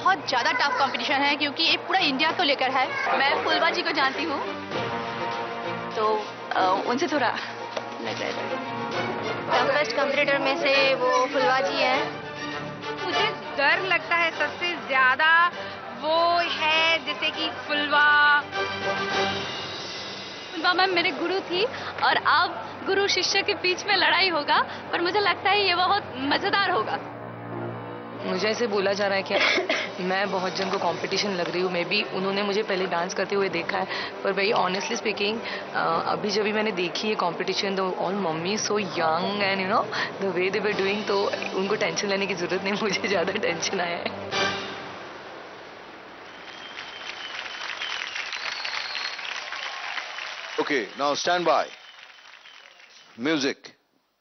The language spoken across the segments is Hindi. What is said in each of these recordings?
बहुत ज़्यादा टफ कंपटीशन है क्योंकि ये पूरा इंडिया को लेकर है। मैं फुलवा जी को जानती हूँ, तो उनसे थोड़ा लग रहा है। टफेस्ट कंपटीटर में से वो फुलवा जी है। मुझे डर लगता है सबसे ज्यादा वो है जैसे कि फुलवा मैम मेरे गुरु थी और अब गुरु शिष्य के बीच में लड़ाई होगा, पर मुझे लगता है ये बहुत मजेदार होगा। मुझे ऐसे बोला जा रहा है कि मैं बहुत जन को कंपटीशन लग रही हूँ। मे बी उन्होंने मुझे पहले डांस करते हुए देखा है, पर भाई ऑनेस्टली स्पीकिंग अभी जब भी मैंने देखी है कंपटीशन, तो all mummy so young and you know the way they were doing, तो उनको टेंशन लेने की जरूरत नहीं, मुझे ज़्यादा टेंशन आया है। Okay, now stand by. Music.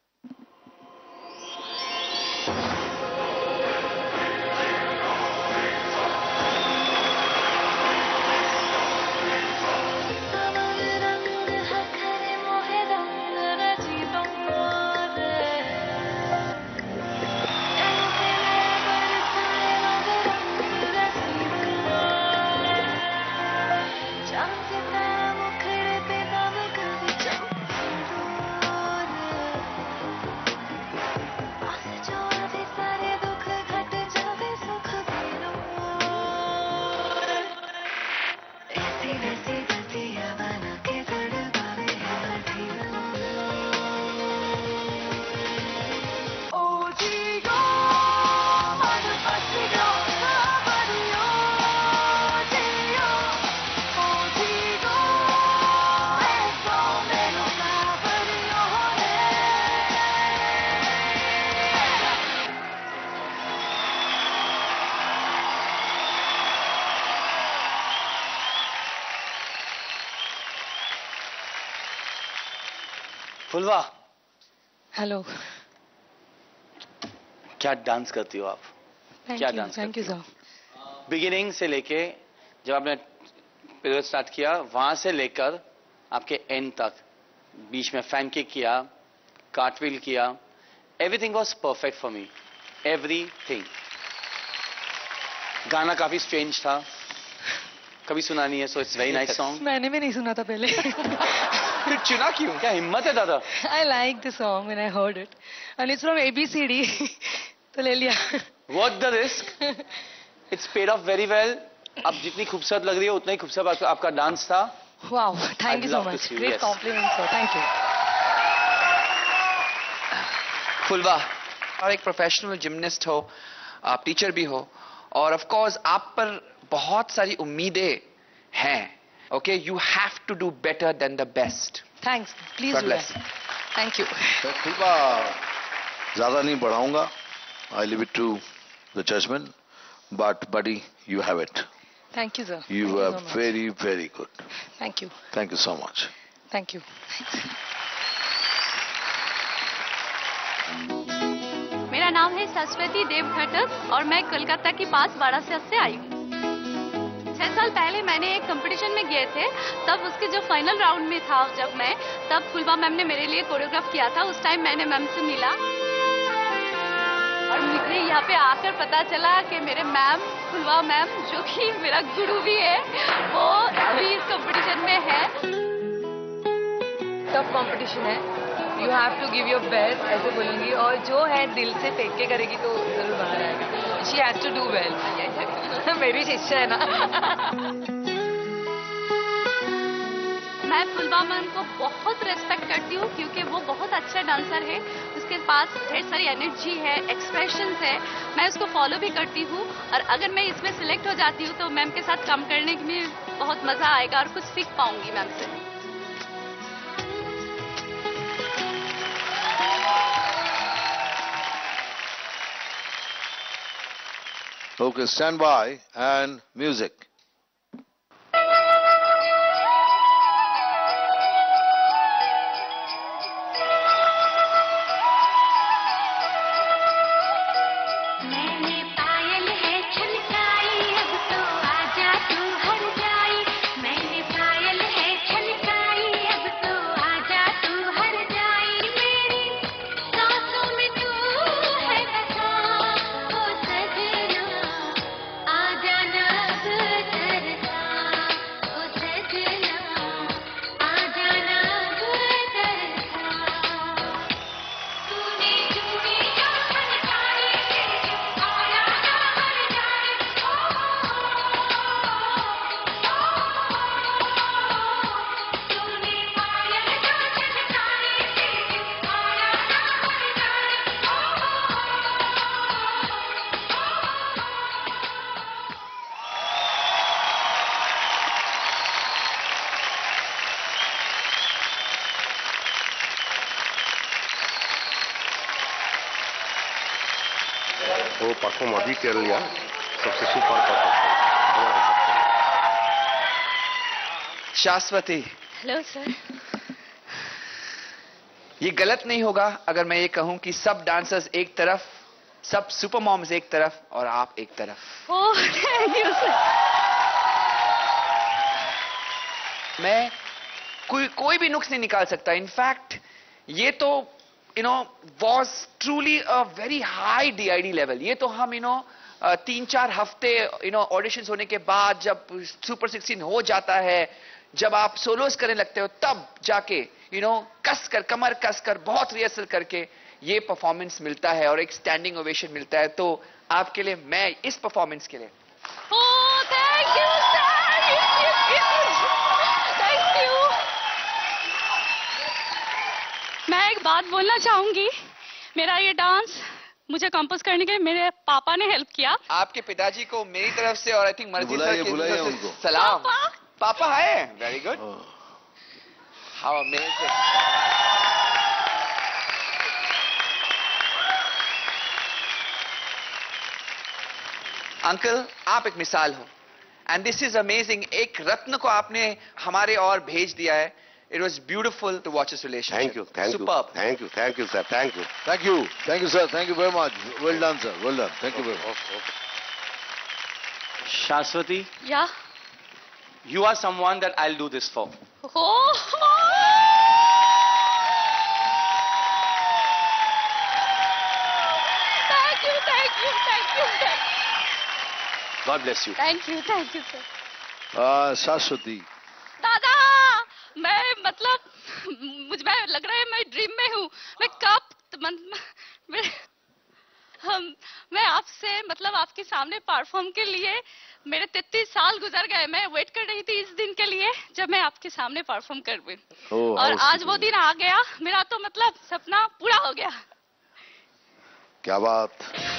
Fulva, hello. क्या डांस करती हो आप? क्या dance thank you sir. Beginning से लेके जब आपने पीरियड स्टार्ट किया वहां से लेकर आपके एंड तक, बीच में फैन किक किया, कार्टव्हील किया, everything was perfect for me, everything. गाना काफी स्ट्रेंज था, कभी सुना नहीं है, so it's very nice song. मैंने भी नहीं सुना था पहले। फिर चुना क्यों? क्या हिम्मत है दादा? I like the song when I heard it, and it's from ABCD, तो ले लिया। What the risk? It's paid off very well. अब जितनी खूबसूरत लग रही है उतना ही खूबसूरत आपका डांस था। Wow, thank you so much. Great compliment, sir. Thank you. फुलवा, आप एक प्रोफेशनल जिमनास्ट हो, आप टीचर भी हो, और ऑफ कोर्स आप पर बहुत सारी उम्मीदें हैं। Okay, you have to do better than the best. Thanks. Please God do bless. that. Thank you. फुलवा, ज़्यादा नहीं बढ़ाऊंगा. I leave it to the judgment. But buddy, you have it. Thank you, sir. You Thank were so much. very, very good. Thank you. Thank you so much. Thank you. मेरा नाम है सरस्वती देवघटक और मैं कोलकाता के पास वाराणसी से आई हूँ। 6 साल पहले मैंने एक कंपटीशन में गए थे, तब उसके जो फाइनल राउंड में था जब मैं, तब फुलवा मैम ने मेरे लिए कोरियोग्राफ किया था। उस टाइम मैंने मैम से मिला और मुझे यहाँ पे आकर पता चला कि मेरे मैम फुलवा मैम, जो कि मेरा गुरु भी है, वो अभी इस कंपटीशन में है। टफ कंपटीशन है, you have to give your best, ऐसे बोलूंगी, और जो है दिल से फेंक के करेगी तो जरूर बाहर आएगा। She has to do well. मेरी शिष्य है ना। मैं फुलवा मैम को बहुत रेस्पेक्ट करती हूँ क्योंकि वो बहुत अच्छा डांसर है, उसके पास ढेर सारी एनर्जी है, एक्सप्रेशंस है। मैं उसको फॉलो भी करती हूँ और अगर मैं इसमें सिलेक्ट हो जाती हूँ तो मैम के साथ काम करने में बहुत मजा आएगा और कुछ सीख पाऊंगी मैम से। Okay, stand by and music. आजा परफॉर्म अभी कर लिया, सबसे super perform. Shashwati, hello sir. ये गलत नहीं होगा अगर मैं ये कहूं कि सब डांसर्स एक तरफ, सब सुपर मॉम्स एक तरफ और आप एक तरफ। Oh thank you sir. मैं कोई भी नुक्स नहीं निकाल सकता। इनफैक्ट ये तो was truly a very high DID level। ये तो हम 3-4 हफ्ते ऑडिशंस होने के बाद जब सुपर 16 हो जाता है, जब आप सोलोस करने लगते हो, तब जाके कस कर, कमर कस कर, बहुत रिहर्सल करके ये परफॉर्मेंस मिलता है और एक स्टैंडिंग ओवेशन मिलता है। तो आपके लिए, मैं इस परफॉर्मेंस के लिए oh thank you sir. Thank you. मैं एक बात बोलना चाहूंगी। मेरा ये डांस मुझे कंपोज करने के लिए मेरे पापा ने हेल्प किया। आपके पिताजी को मेरी तरफ से और आई थिंक मर्जी सर की बुलाइए तरफ उनको। से सलाम। पापा है। Very good. How amazing. Uncle, आप एक मिसाल हो एंड दिस इज अमेजिंग। एक रत्न को आपने हमारे और भेज दिया है। It was beautiful to watch this relationship. Thank you, thank Superb. you, thank you, thank you, sir, thank you. Thank you. Thank you, sir. Thank you very much. Well done, sir. Well done. Thank you very much. Shashwati, Yeah. you are someone that I'll do this for. Oh. Thank you, thank you, thank you, thank you. God bless you. Thank you, sir. Shashwati. दादा, मैं मुझे लग रहा है मैं ड्रीम में हूँ। मैं मैं आपसे आपके सामने परफॉर्म के लिए मेरे 33 साल गुजर गए। मैं वेट कर रही थी इस दिन के लिए जब मैं आपके सामने परफॉर्म करूँ। और आज वो दिन आ गया। मेरा तो सपना पूरा हो गया। क्या बात,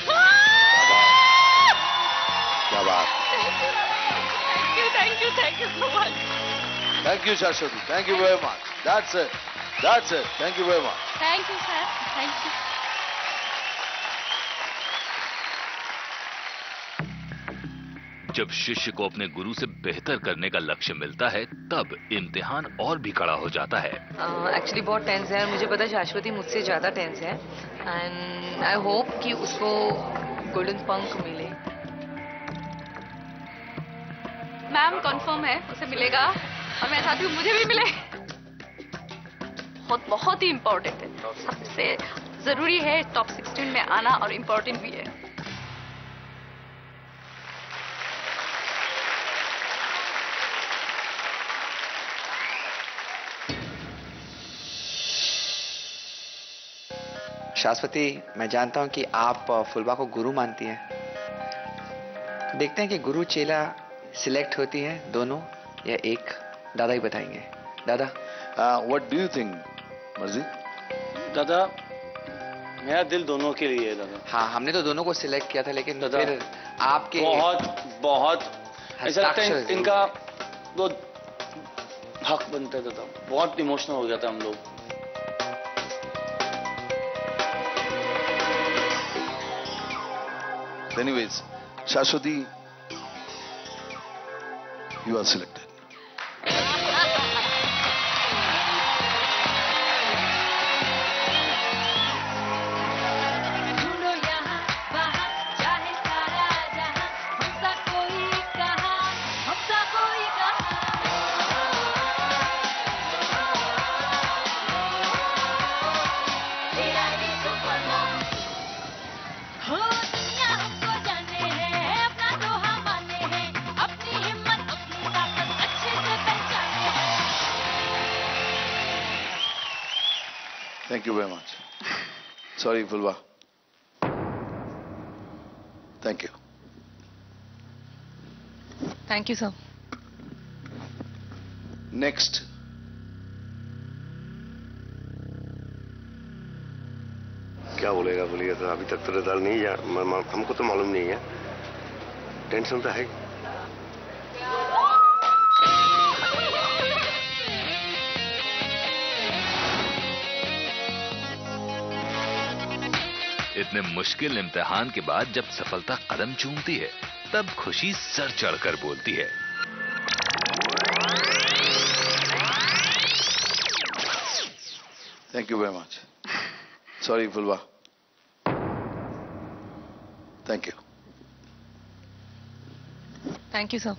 क्या बात। Thank you so much. Thank you, Shashwati. Thank you very much. That's it. That's it. Thank you very much. Thank you, sir. Thank you. जब शिष्य को अपने गुरु से बेहतर करने का लक्ष्य मिलता है, तब इम्तिहान और भी कड़ा हो जाता है। एक्चुअली बहुत टेंस है। मुझे पता है शाश्वती मुझसे ज्यादा टेंस है एंड आई होप कि उसको गोल्डन पंख मिले। मैम कंफर्म है उसे मिलेगा और मैं चाहती हूँ मुझे भी मिले। बहुत ही इम्पोर्टेंट है। सबसे जरूरी है टॉप 16 में आना और इम्पोर्टेंट भी है। शाश्वती, मैं जानता हूं कि आप फुलबा को गुरु मानती हैं। तो देखते हैं कि गुरु चेला सिलेक्ट होती हैं दोनों या एक। दादा ही बताएंगे। दादा, व्हाट डू यू थिंक मर्जी? दादा, मेरा दिल दोनों के लिए है दादा। हाँ, हमने तो दोनों को सिलेक्ट किया था, लेकिन दादा, फिर आपके बहुत ऐसा लगता है हस्ताक्षर इनका वो हक बनता है दादा। बहुत इमोशनल हो गया था हम लोग। Anyways, Shashwati, you are selected. Thank you very much. Sorry, Fulba. Thank you. Thank you, sir. Next. क्या बोलेगा बोलिए, तो अभी तक तो रिजल्ट नहीं है, हमको तो मालूम नहीं है। टेंशन तो है। इतने मुश्किल इम्तिहान के बाद जब सफलता कदम चूमती है तब खुशी सर चढ़कर बोलती है। Thank you very much. Sorry, Fulva. Thank you. Thank you sir.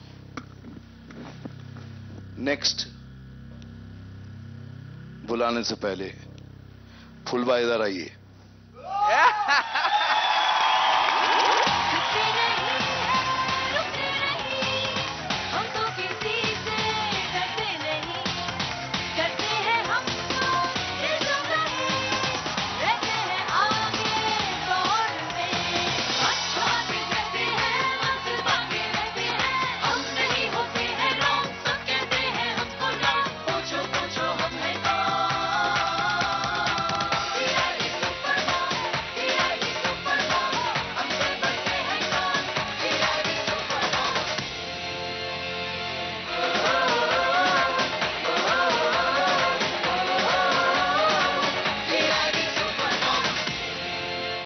Next बुलाने से पहले फुलवा इधर आइए।